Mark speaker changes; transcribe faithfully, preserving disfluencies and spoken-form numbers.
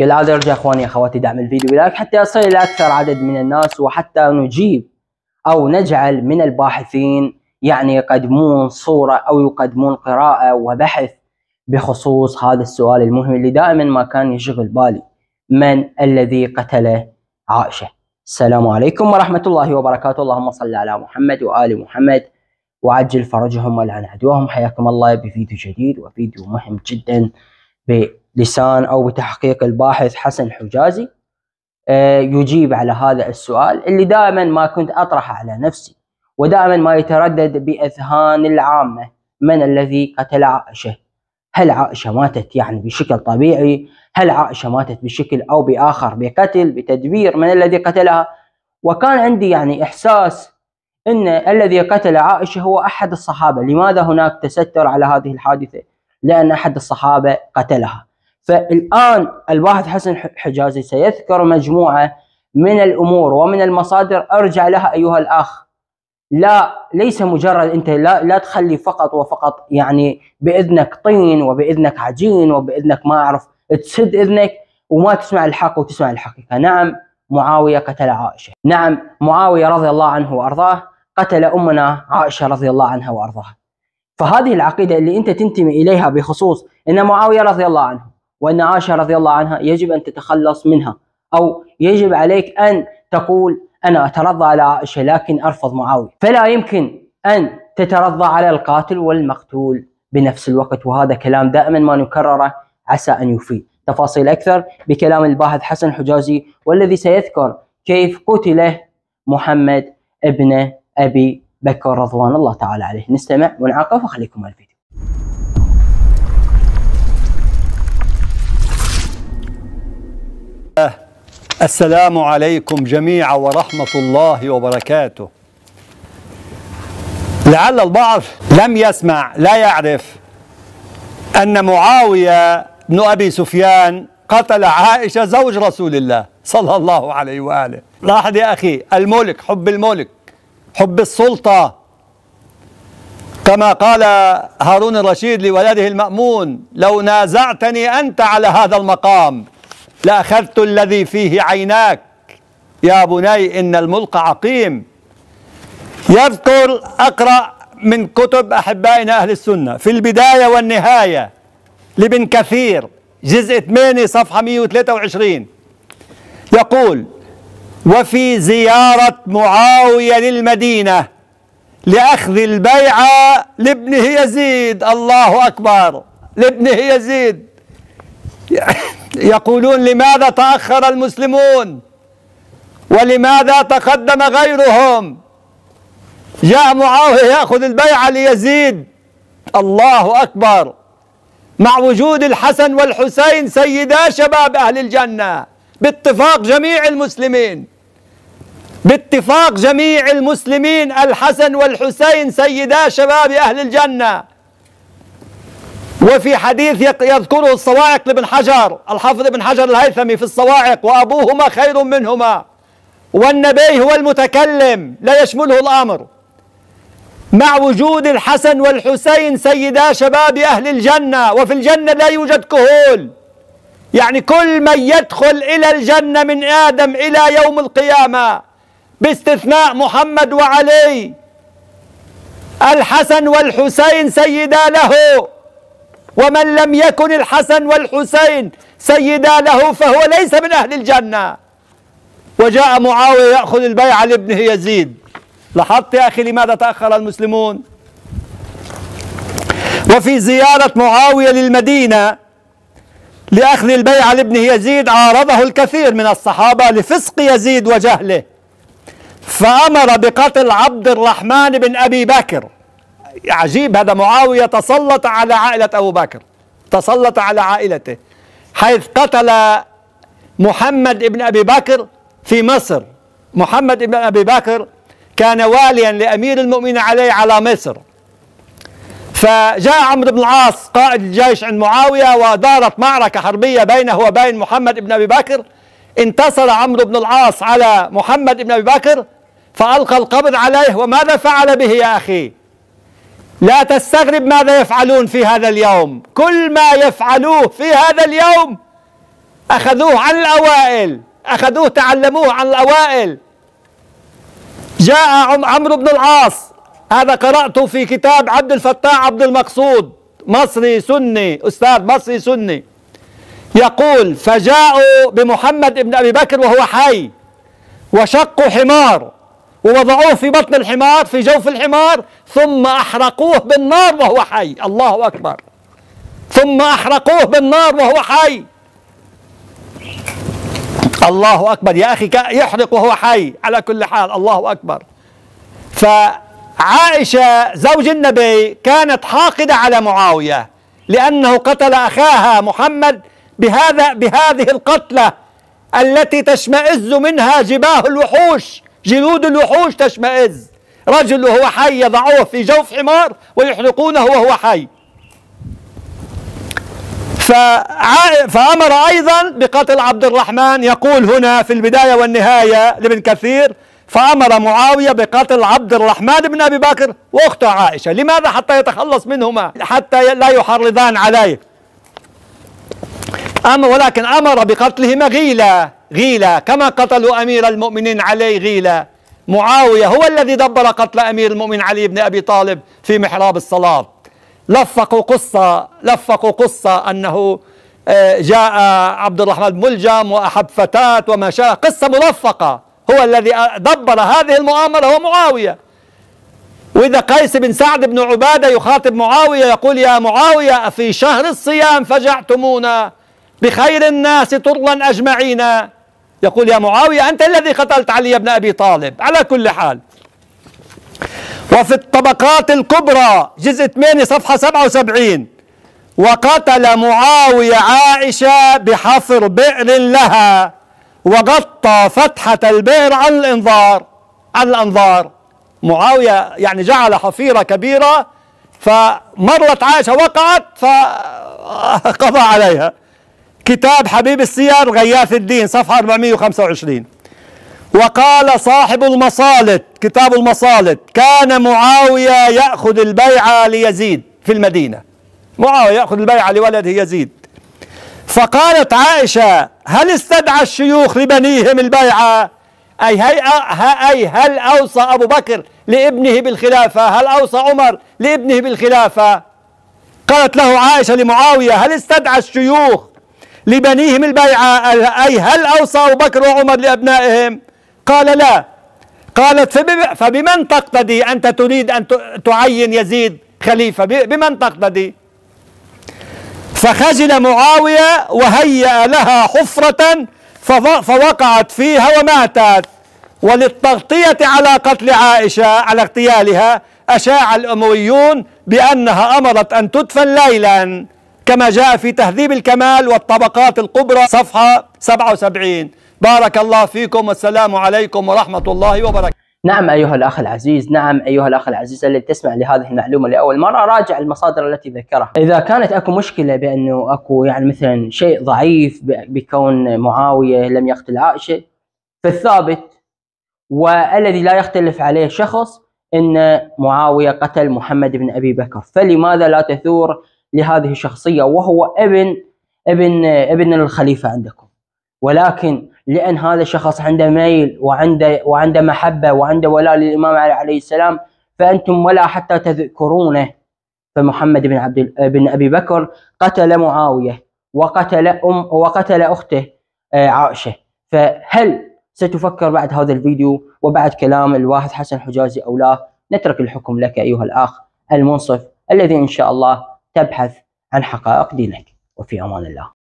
Speaker 1: كالعادة ارجع اخواني اخواتي دعم الفيديو بلايك حتى يصل الى اكثر عدد من الناس، وحتى نجيب او نجعل من الباحثين يعني يقدمون صورة او يقدمون قراءة وبحث بخصوص هذا السؤال المهم اللي دائما ما كان يشغل بالي: من الذي قتل عائشة؟ السلام عليكم ورحمة الله وبركاته. اللهم صل على محمد وآل محمد وعجل فرجهم ولعن عدوهم. حياكم الله بفيديو جديد وفيديو مهم جدا بلسان او بتحقيق الباحث حسن حجازي يجيب على هذا السؤال اللي دائما ما كنت اطرحه على نفسي ودائما ما يتردد باذهان العامة: من الذي قتل عائشة؟ هل عائشة ماتت يعني بشكل طبيعي؟ هل عائشة ماتت بشكل او باخر بقتل بتدبير؟ من الذي قتلها؟ وكان عندي يعني احساس ان الذي قتل عائشة هو احد الصحابة. لماذا هناك تستر على هذه الحادثة؟ لان احد الصحابة قتلها. فالآن الباحث حسن حجازي سيذكر مجموعة من الأمور ومن المصادر ارجع لها أيها الأخ. لا ليس مجرد أنت لا, لا تخلي فقط وفقط يعني بإذنك طين وبإذنك عجين وبإذنك ما أعرف تسد إذنك وما تسمع الحق وتسمع الحقيقة. نعم معاوية قتل عائشة، نعم معاوية رضي الله عنه وأرضاه قتل أمنا عائشة رضي الله عنها وأرضاها. فهذه العقيدة اللي أنت تنتمي إليها بخصوص أن معاوية رضي الله عنه وأن عائشة رضي الله عنها يجب أن تتخلص منها، أو يجب عليك أن تقول أنا أترضى على عائشة لكن أرفض معاوية. فلا يمكن أن تترضى على القاتل والمقتول بنفس الوقت، وهذا كلام دائما ما نكرره عسى أن يفيد. تفاصيل أكثر بكلام الباحث حسن حجازي والذي سيذكر كيف قتل محمد ابن أبي بكر رضوان الله تعالى عليه. نستمع ونعاقب وخليكم مع الفيديو.
Speaker 2: السلام عليكم جميعا ورحمة الله وبركاته. لعل البعض لم يسمع لا يعرف أن معاوية بن أبي سفيان قتل عائشة زوج رسول الله صلى الله عليه وآله. لاحظ يا أخي، الملك، حب الملك، حب السلطة، كما قال هارون الرشيد لولده المأمون: لو نازعتني أنت على هذا المقام لأخذت الذي فيه عيناك يا بني إن الملك عقيم. يذكر أقرأ من كتب أحبائنا أهل السنة في البداية والنهاية لابن كثير جزء ثمانية صفحة مئة وثلاثة وعشرين، يقول: وفي زيارة معاوية للمدينة لأخذ البيعة لابنه يزيد، الله أكبر، لابنه يزيد، يقولون لماذا تأخر المسلمون ولماذا تقدم غيرهم؟ جاء معاوية يأخذ البيعة ليزيد، الله أكبر، مع وجود الحسن والحسين سيدا شباب أهل الجنة باتفاق جميع المسلمين، باتفاق جميع المسلمين الحسن والحسين سيدا شباب أهل الجنة. وفي حديث يذكره الصواعق لابن حجر، الحافظ ابن حجر الهيثمي في الصواعق: وأبوهما خير منهما، والنبي هو المتكلم لا يشمله الأمر، مع وجود الحسن والحسين سيدا شباب أهل الجنة، وفي الجنة لا يوجد كهول، يعني كل من يدخل إلى الجنة من آدم إلى يوم القيامة باستثناء محمد وعلي، الحسن والحسين سيدا له، ومن لم يكن الحسن والحسين سيدا له فهو ليس من أهل الجنة. وجاء معاوية يأخذ البيعة لابنه يزيد. لاحظت يا أخي لماذا تأخر المسلمون؟ وفي زيارة معاوية للمدينة لأخذ البيعة لابنه يزيد عارضه الكثير من الصحابة لفسق يزيد وجهله، فأمر بقتل عبد الرحمن بن أبي بكر. عجيب، هذا معاوية تسلط على عائلة أبو بكر، تسلط على عائلته، حيث قتل محمد بن أبي بكر في مصر. محمد بن أبي بكر كان واليا لأمير المؤمنين عليه على مصر، فجاء عمرو بن العاص قائد الجيش عند معاوية ودارت معركة حربية بينه وبين محمد بن أبي بكر. انتصر عمرو بن العاص على محمد بن أبي بكر فألقى القبض عليه. وماذا فعل به يا أخي؟ لا تستغرب ماذا يفعلون في هذا اليوم، كل ما يفعلوه في هذا اليوم أخذوه عن الأوائل، أخذوه تعلموه عن الأوائل. جاء عمرو بن العاص، هذا قرأته في كتاب عبد الفتاح عبد المقصود، مصري سني، أستاذ مصري سني، يقول: فجاءوا بمحمد بن أبي بكر وهو حي، وشقوا حمار ووضعوه في بطن الحمار، في جوف الحمار، ثم أحرقوه بالنار وهو حي. الله أكبر. ثم أحرقوه بالنار وهو حي. الله أكبر يا أخي، يحرق وهو حي على كل حال. الله أكبر. فعائشة زوج النبي كانت حاقدة على معاوية لأنه قتل أخاها محمد بهذا بهذه القتلة التي تشمئز منها جباه الوحوش، جلود الوحوش تشمئز. رجل وهو حي يضعوه في جوف حمار ويحرقونه وهو حي. فأمر أيضا بقتل عبد الرحمن، يقول هنا في البداية والنهاية لابن كثير: فأمر معاوية بقتل عبد الرحمن بن أبي بكر وأخته عائشة. لماذا؟ حتى يتخلص منهما، حتى لا يحرضان عليه. أما ولكن أمر بقتلهما غيلة غيلة، كما قتلوا أمير المؤمنين علي غيلة. معاوية هو الذي دبر قتل أمير المؤمنين علي بن أبي طالب في محراب الصلاة. لفقوا قصة لفقوا قصة أنه جاء عبد الرحمن ملجم وأحب فتاة وما شاء، قصة ملفقة. هو الذي دبر هذه المؤامرة هو معاوية. وإذا قيس بن سعد بن عبادة يخاطب معاوية يقول: يا معاوية، في شهر الصيام فجعتمونا بخير الناس طرا أجمعين. يقول: يا معاوية، أنت الذي قتلت علي بن أبي طالب. على كل حال، وفي الطبقات الكبرى جزء ثمانية صفحة سبعة وسبعين: وقتل معاوية عائشة بحفر بئر لها، وغطى فتحة البئر عن الانظار عن الانظار. معاوية يعني جعل حفيرة كبيرة، فمرت عائشة وقعت فقضى عليها. كتاب حبيب السير غياث الدين صفحة أربعمائة وخمسة وعشرين. وقال صاحب المصالد، كتاب المصالد: كان معاوية يأخذ البيعة ليزيد في المدينة. معاوية يأخذ البيعة لولده يزيد. فقالت عائشة: هل استدعى الشيوخ لبنيهم البيعة؟ أي, هي أي هل أوصى أبو بكر لابنه بالخلافة؟ هل أوصى عمر لابنه بالخلافة؟ قالت له عائشة لمعاوية: هل استدعى الشيوخ لبنيهم البيعة؟ أي هل أوصى أبو بكر وعمر لأبنائهم؟ قال: لا. قالت: فبمن تقتدي أنت تريد أن تعين يزيد خليفة؟ بمن تقتدي؟ فخجل معاوية وهيأ لها حفرة فوقعت فيها وماتت. وللتغطية على قتل عائشة، على اغتيالها، أشاع الأمويون بأنها أمرت أن تدفن ليلا، كما جاء في تهذيب الكمال والطبقات الكبرى صفحة سبعة وسبعين. بارك الله فيكم، والسلام عليكم ورحمة الله وبركاته.
Speaker 1: نعم أيها الأخ العزيز، نعم أيها الأخ العزيز الذي تسمع لهذه المعلومة لأول مرة، راجع المصادر التي ذكرها. إذا كانت أكو مشكلة بأنه أكو يعني مثلا شيء ضعيف بكون معاوية لم يقتل عائشة، فالثابت والذي لا يختلف عليه شخص أن معاوية قتل محمد بن أبي بكر. فلماذا لا تثور لهذه الشخصية وهو ابن ابن ابن الخليفة عندكم؟ ولكن لأن هذا الشخص عنده ميل وعنده وعنده محبة وعنده ولاء للإمام علي عليه السلام، فأنتم ولا حتى تذكرونه. فمحمد بن عبد بن أبي بكر قتل معاوية وقتل أم وقتل أخته عائشة. فهل ستفكر بعد هذا الفيديو وبعد كلام الواحد حسن حجازي أو لا؟ نترك الحكم لك أيها الأخ المنصف الذي إن شاء الله تبحث عن حقائق دينك. وفي أمان الله.